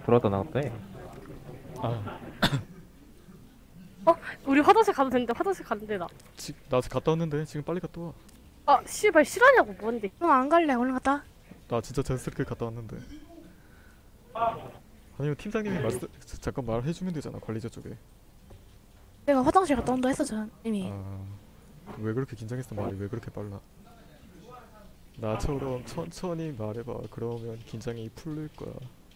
돌아다 나갔대. 아, 우리 화장실 가도 되는데 화장실 갔는데 나. 나 아직 갔다 왔는데 지금 빨리 갔다 와. 아 씨발 실화냐고 뭔데? 안 갈래. 얼른 갔다 와. 나 진짜 자연스럽게 갔다 왔는데. 아니면 팀장님이 잠깐 말해주면 되잖아, 관리자 쪽에. 내가 화장실 갔다 온다 했어 전 이미. 왜 그렇게 긴장했어? 말이 왜 그렇게 빨라? 나처럼 천천히 말해봐. 그러면 긴장이 풀릴 거야.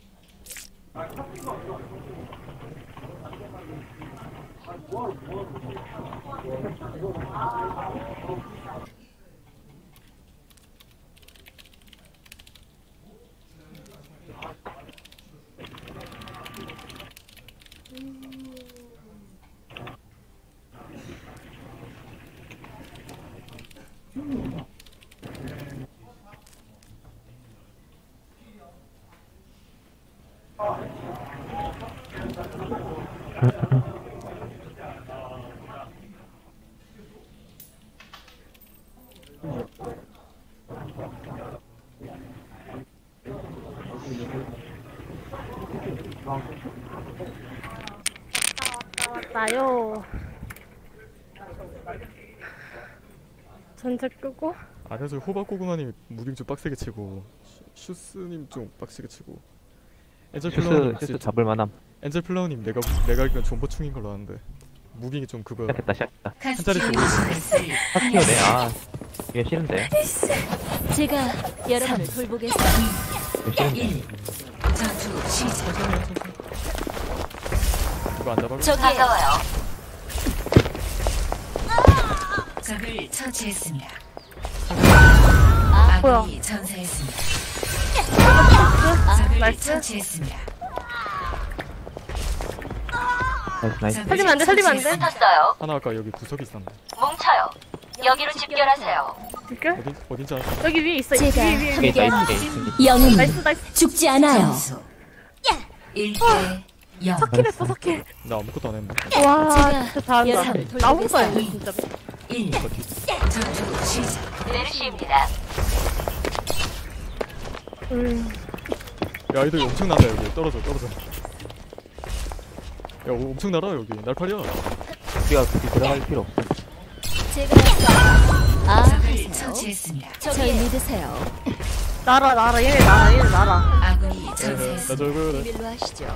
왔다요. 전체 끄고. 아니야, 저 호박고구마님 무빙 좀 빡세게 치고 슈스님 좀 빡세게 치고. 슈스 잡을 만함. 엔젤 플라워님 내가 알기론 존버충인 걸로 아는데 무빙이 좀 그거야. 시작했다. 한 자리 좀 올리고. 핫티어네. 아, 이게 싫은데. 제가 여러분을 돌보겠습니다. 이거 싫은데. 전투 시작. 이거 안 잡아? 저기 가까워요. 적을 처치했습니다. 아군이 전사했습니다. 적을 나이스. 처치했습니다. 나이스. 살리면 안 돼, 살리면 안 돼. 붙었어요. 하나 아까 여기 구석이 있었는데 뭉쳐요. 여기로 집결하세요. 이렇게? 어딘지 알아? 여기 위에 있어. 제가 위에. 이게 다 있는데. 영웅 나이스 나이스. 죽지 않아요. 1대 0. 사킬했어 사킬. 나 아무것도 안 했는데. 와 제가 진짜 잘한다. 여러분을 나 혼자야 돌보겠습니다. 진짜. 1. 전투 시작. 메르시입니다. 야, 애들 엄청 난다 여기. 떨어져. 야, 엄청 날아 여기. 날파리야. 우리가 굳이 들어갈 필요 없어. 제가 적을 처치했습니다. 절 믿으세요. 날아 얘네 날아. 아군이 나 전사했습니다. 저거 비밀로 하시죠.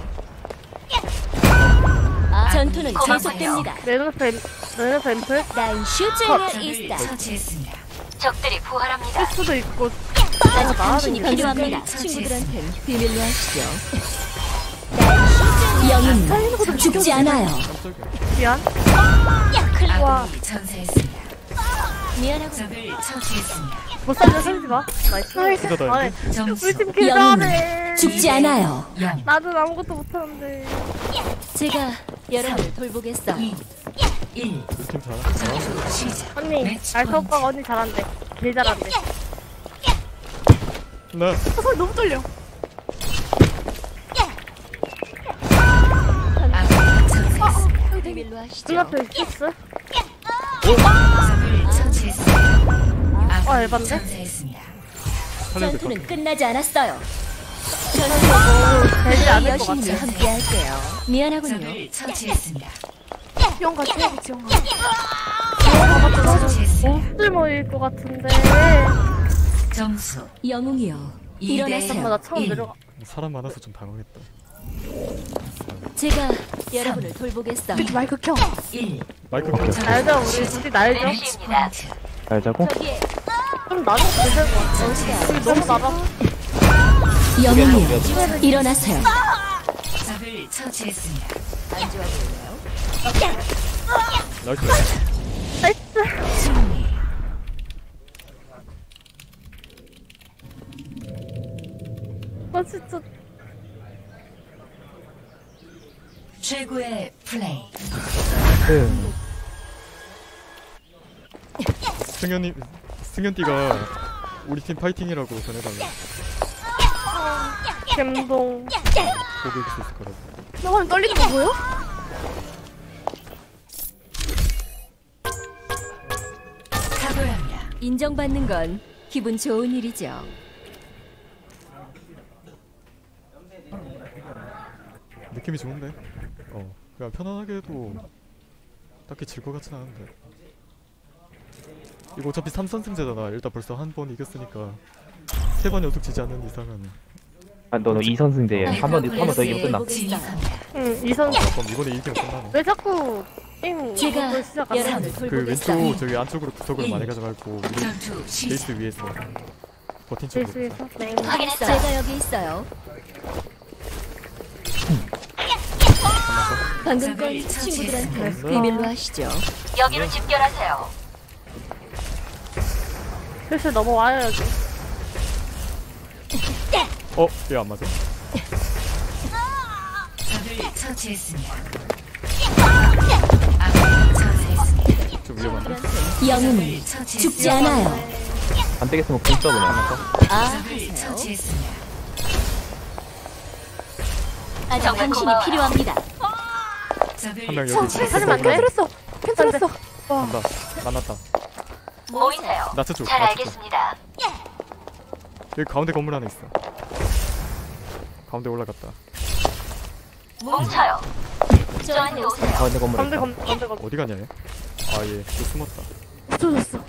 전투는 계속됩니다. 레드 뱀플 난 슈쟁의 이스타. 처치했습니다. 적들이 부활합니다. 수도 있고. 아직 당신이 필요합니다. 친구들한텐 비밀로 하시죠. 영웅 죽지 않아요. 미안. 아군이 전사했습니다. 미안하고 적을 처치했습니다. 못 살리지 마. 나이스. 진짜 아니 다 점수 우리 팀 킬 영웅 잘해. 죽지 않아요. 나도 아무것도 못하는데. 제가 여러분을 돌보겠어. 2, 1. 팀 잘하. 시작. 언니 알타 오빠가 언니 잘한대. 제일 잘한대. 나 소리 너무 떨려. 아군이 전사했습니다. 비밀로 하시죠. 눈앞에 키스. 적을 처치했습니다. 아군이 에반데? 전사했습니다. 살려야 될것 전투는 같아. 끝나지 않았어요. 되지 않을 것 여신님이 같아. 함께 할게요. 미안하군요. 적을 처치했습니다. 지원 같아 지원. 처치했습니다. 쓸모일 것 같은데. 점수 영웅이요. 잠깐만 나 처음 내려가. 사람 많아서 좀 당황했다. 제가 여러분을 돌보겠어. 마이크 켜. 1. 마이크 켜. 날자 우리 날자. 잘 자고. 좀 나도 괜찮을 것 같아. 우리 너무 나가. 영웅이요. 일어나세요. 적을 처치했습니다. 안 좋아 보이네요. 나이스. 나이스. 승리. 아 진짜. 최고의 플레이. 승현띠가 우리 팀 파이팅이라고 전해달라. 감동. 보고 이길 수 있을 거라고. 너가 떨리는 거 보여? 각오합니다. 인정받는 건 기분 좋은 일이죠. 느낌이 좋은데? 그냥 편안하게 해도 딱히 질 것 같진 않은데. 이거 어차피 3선승제잖아. 일단 벌써 한 번 이겼으니까 3번 연속 지지 않는 이상은. 아, 너 2선승제 한번 더 이기면 끝나. 응, 이선. 그럼 이번에 이기면 끝나네. 왜 자꾸 게임 제가 이걸 시작 안 여러분을 하지? 그 돌보겠어요. 왼쪽 저기 안쪽으로 구석으로 많이 가져가고 우리 전투 시작. 베이스 위에서 버틴 쪽으로. 실수해서? 네. 확인했어요. 제가 여기 있어요. 방금 건 친구들한테 비밀로 하시죠. 여기로 집결하세요. 슬슬 넘어와요 여기. 얘 안 맞아? 적을 처치했습니다. 아군이 전사했습니다. 좀 위험한데? 영웅은 죽지 않아요. 안 되겠으면 공 써, 그냥. 적을 처치했습니다. 아직 당신이 필요합니다. 한 명 여기 하지만 안 돼? 캔슬했어. 캔슬했어. 간다. 만났다. 모이세요. 나트 쪽. 잘 나트 쪽. 알겠습니다. 여기 가운데 건물 안에 있어. 가운데 올라갔다. 뭉쳐요. 저한테 오세요. 가운데 건물에 건데 있다. 건데 건데. 어디 가냐 얘? 얘 또 숨었다. 붙여줬어.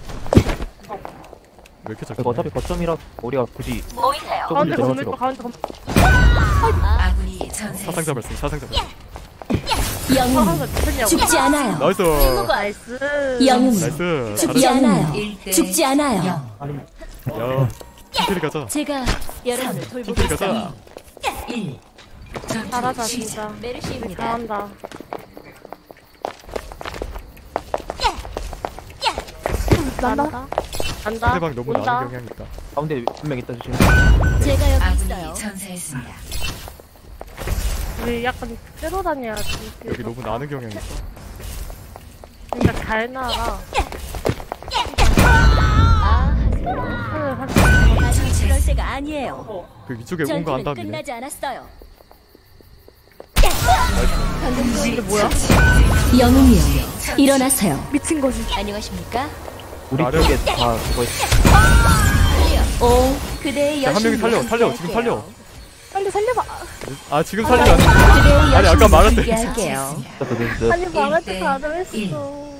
왜 이렇게 작게? 이거 어차피 거점이라 우리가 굳이 모이세요. 조금 가운데 더 건물 들어갈 또 가운데 건물. 아군이 사상자 발생. 사상자 발생. 영웅 미쳤냐고. 죽지 않아요. 나이스. 나이스. 영웅 나이스. 죽지 않아요. 죽지 않아요. 야, 팀끼리 가자. 제가 여러분을 팀끼리 돌보겠어요. 가자. 1. 잘하다 진짜. 메르시입니다. 잘한다. 난다. 안다. 상대방 너무 온다. 나는 경향이 있다. 가운데 한 명 있다 주시면. 제가 여기 있어요. 전사했습니다. 우리 약간 째로 다녀야지. 여기 너무 나는 경향이 있어. 그러니까 잘 나가. 아, 하세요. 아직 그럴 때가 아니에요. 그 위쪽에 온 거 전투는 안다미네. 끝나지 않았어요. 이게 뭐야? 영웅이요. 일어나세요. 미친 거지. 안녕하십니까? 우리 나를- 쪽에 다 그거 있어. 오, 그대의 야, 한 명이 여신을 살려. 지금 살려. 함께할게요. 빨리 살려봐. 지금 살리면 안 돼. 그대의 아니, 아까 여신을 말했대. 함께할게요. 됐어. 아니 말할 때 일 다들 대 일. 했어.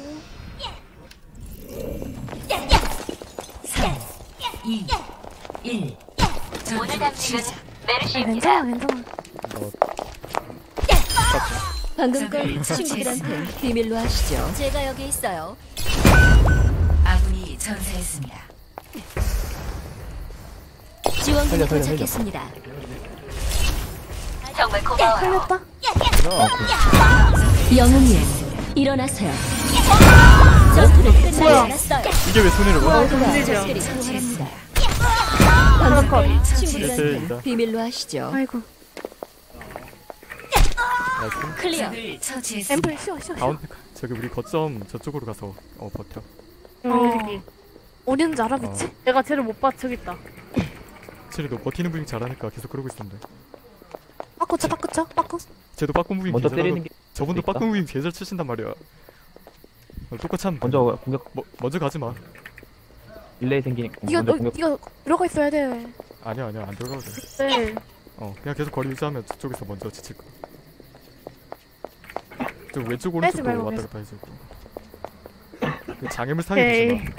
3, 2, 1. 오늘 당직은 괜찮아, 괜찮아. 방금 건 친구들한테 비밀로 하시죠. 제가 여기 있어요. 아군이 전사했습니다. 지원군이 살려. 도착했습니다. 정말 고마워요. 살렸다. 영웅이요. 일어나세요. 전투는 끝나지 않았어요. 이게 왜 손해를 봐? 모두가 문제죠. 적들이 구원합니다. 방금 건 친구들한테 됐습니다. 비밀로 하시죠. 아이고. 나이스. 클리어. 앰플 쉬어. 가운데 저기 우리 거점 저쪽으로 가서 버텨. 여기. 어디 있는지 알아, 미치? 내가 쟤를 못 봐. 저기 있다. 쟤네 너 버티는 무빙 잘하니까 계속 그러고 있으면 돼. 빠꾸 쳐, 빠꾸 쳐, 빠꾸. 쟤도 빠꾸 무빙 먼저 개잘하고 때리는 게 저분도 있다. 빠꾸 무빙 개잘 치신단 말이야. 똑같이 하면 돼. 먼저 공격 먼저 가지 마. 딜레이 생기니까 이거 먼저 공격. 이거 들어가 있어야 돼. 아니야 안 들어가도 돼. 네. 그냥 계속 거리 유지하면 저쪽에서 먼저 지칠 거야. 저 왼쪽 빼지 오른쪽도 말고 왔다 계속. 갔다 해주고. 그 장애물 사이 오케이. 두지 마.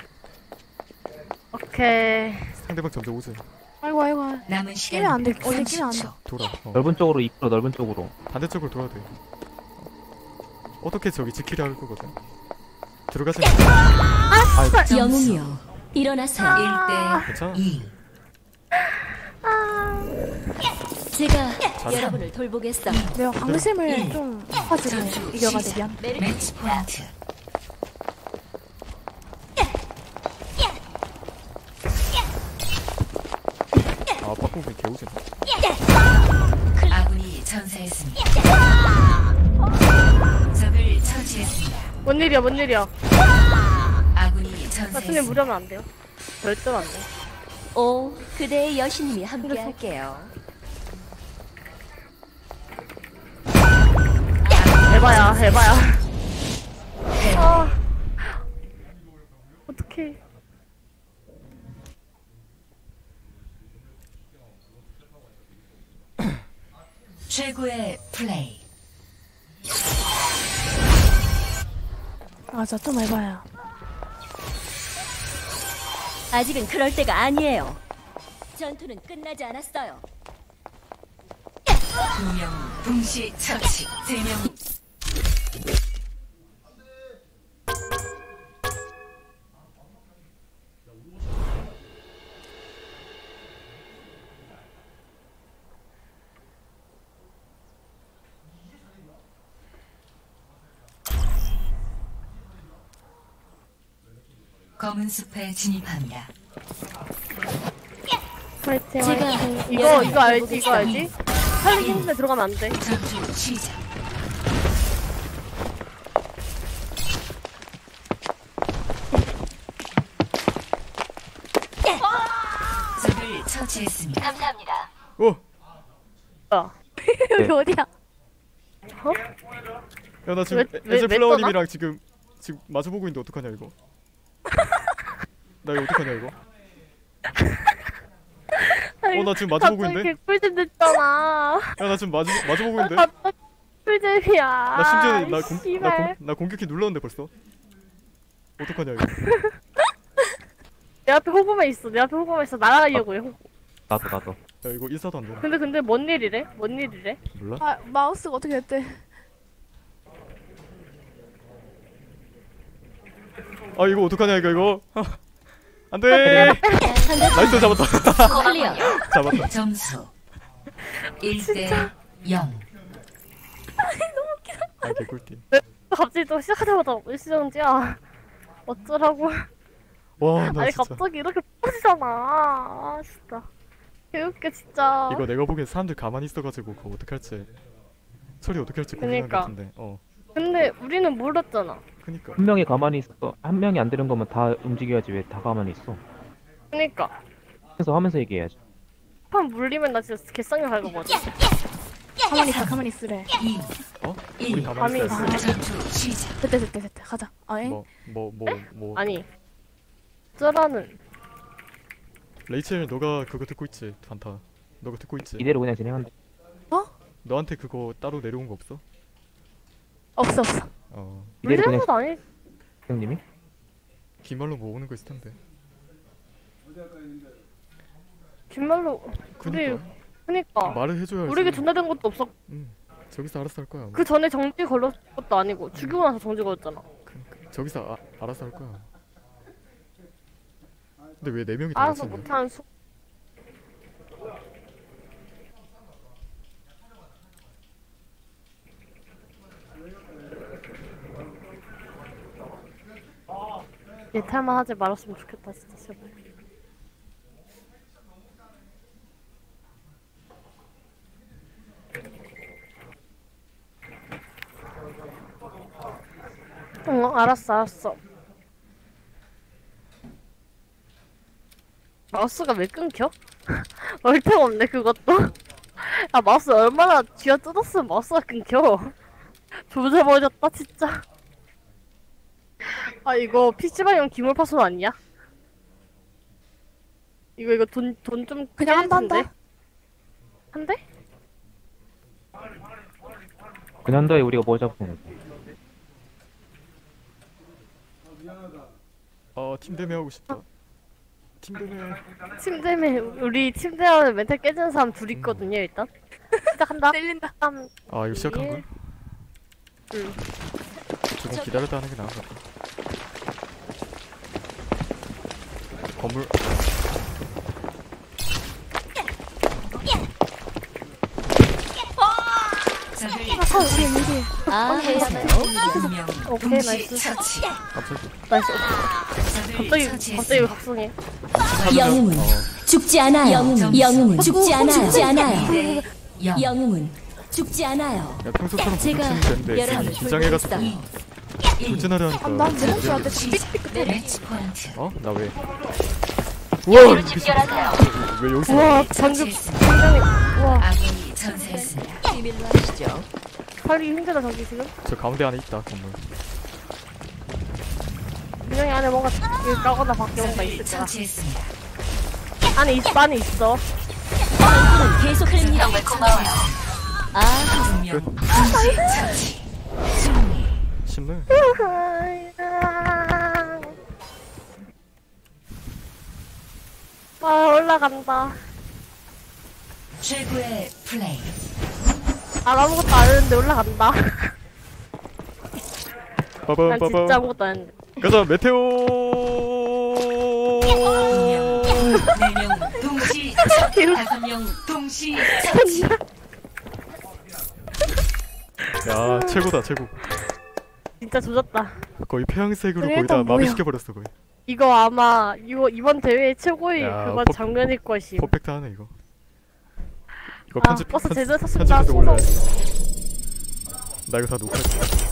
오케이. 상대방 점점 오지. 아이고. 남은 끼면 안 돼. 어디 끼면 안 돼. 돌아. 넓은 쪽으로 이끌어, 넓은 쪽으로. 반대쪽으로 돌아야 돼. 어떻게 저기 지키려 할 거거든. 들어가지 영웅이요. 일어나세요. 1대 괜찮아. 2. 제가 여러분을 돌보겠어. 내가 방심을 좀 해가지고 이겨가지고 미안. 매치 포인트. 빠꾸 무빙 개오지. 아군이 전사했습니다. 적을 처치했습니다. 뭔 일이야. 아군이 나트님 전사했습니다. 무리하면 안 돼요. 절대로 안 돼. 오, 그대의 여신님이 함께할게요. 해봐야. 어떡해. 최고의 플레이. 저 좀 해봐요. 아직은 그럴 때가 아니에요. 전투는 끝나지 않았어요. 2명 동시 처치. 3명. 검은 숲에 진입합니다. 파이팅. 제가 파이팅. 이거 알지? 이거 알지? 살리기 힘든데 들어가면 안 돼. 전투 시작. 적을 처치했습니다. 감사합니다. 오! 뭐야? 여기 어디야? 야 나 지금 왜 에즈플라워님이랑 지금 마주보고 있는데 어떡하냐 이거. 나 이거 어떡하냐 이거. 나 지금 마주보고 갑자기 있는데? 개꿀잼 됐잖아. 야 나 지금 마주보고 있는데? 갑자기 개꿀잼이야. 나 심지어 씨발. 나 공격키 눌렀는데 벌써. 어떡하냐 이거. 내 앞에 호구만 있어. 내 앞에 호구만 있어. 날아가려고 해. 호구. 나도. 야 이거 인사도 안 되나? 근데 뭔 일이래? 뭔 일이래? 몰라? 마우스가 어떻게 됐대? 아 이거 어떡하냐 이거. 안돼. 나이스 잡았다. 클리어. 잡았다. 점수 1대 0. 아 개꿀팀. 갑자기 또 시작하자마자 일시정지야. 어쩌라고. 와 나 아니 진짜. 갑자기 이렇게 빠지잖아. 아 진짜. 개웃겨 진짜. 이거 내가 보기엔 사람들 가만히 있어가지고 그거 어떡할지. 처리 어떻게 할지 고민한 것 그니까. 같은데. 근데 우리는 몰랐잖아. 그니까. 한 명이 가만히 있어. 한 명이 안 되는 거면 다 움직여야지. 왜 다 가만히 있어? 그니까. 그래서 하면서 얘기해야지. 판 물리면 나 진짜 개쌍욕 할 거거든. 가만히 있으래. 2. 어? 우리 가만히 있어야 돼. 전투 시작. 됐대. 가자. 뭐. 아니. 어쩌라는. 레이첼 너가 그거 듣고 있지? 단타. 너가 듣고 있지? 이대로 그냥 진행한다. 너한테 그거 따로 내려온 거 없어? 없어. 이대로 그냥 물리는 아니. 형님이? 기말로 뭐 오는 거 있을 텐데. 정말로. 그니까. 말을 해줘야 알지. 우리에게 전달된 것도 없어. 저기서 알아서 할 거야. 아마. 그 전에 정지 걸렸 것도 아니고 죽이고 나서 정지 걸렸잖아. 그러니까. 저기서 알아서 할 거야. 근데 왜 4명이 다 알아서 같이 있냐? 못하는 수. 예탈만 하지 말았으면 좋겠다 진짜 제발. 응 알았어. 마우스가 왜 끊겨? 얼탱 없네 그것도. 야 마우스 얼마나 쥐어 뜯었으면 마우스가 끊겨. 조져버렸다 진짜. 아 이거 PC방용 기물 파손 아니야? 이거 돈 좀 그냥 한다. 한대? 그냥 한다에 우리가 뭘 잡고 팀대매 하고 싶다. 팀대매. 침대에 우리 침대하면 멘탈 깨지는 사람 둘 있거든요 일단. 시작한다. 찔린다. 이거 시작한 거야? 응. 조금 기다렸다 하는 게 나은 것 같아. 건물. 오케이 나이스. 나이스. 갑자기 왜 각성해? 영웅은 죽지 않아요. 영웅은 죽지 않아요. 영웅은 죽지 않아요. 야 평소처럼 제가 부딪히면 되는데 여러분을 괜히 긴장해가지고 돌진하려 하니까. 난 내가 줄 알았대. 매치 포인트. 나 왜? 우와! 왜 여기서 우와 나와? 방금 굉장히 우와 아군이 전사했습니다. 비밀로 하시죠. 살기 힘들다 저기 지금. 저 가운데 안에 있다 건물. 분명히 안에 뭔가 일 까거나 바뀌어온다 있을 거야. 처치했습니다. 안에 있어. 계속 됩니다. 아, 끝. 승리. 신물. 아 올라간다. 최고의 플레이. 아무것도 안 했는데 올라간다. 빠밤 난 진짜 빠밤. 아무것도 안 했는데. 가자 메테오. 4명 동시 처치. 5명 동시 처치. 야 최고다 최고. 진짜 조졌다. 거의 폐양색으로 그래, 거의 다 일단 뭐야. 마비시켜 버렸어 거의. 이거 아마 이번 대회 최고의 야, 그거 장면일 것임. 퍼펙트하네 이거. 이거 아 버스 제대로 탔습니다. 편집해서 올려야지. 나 이거 다 녹화했어.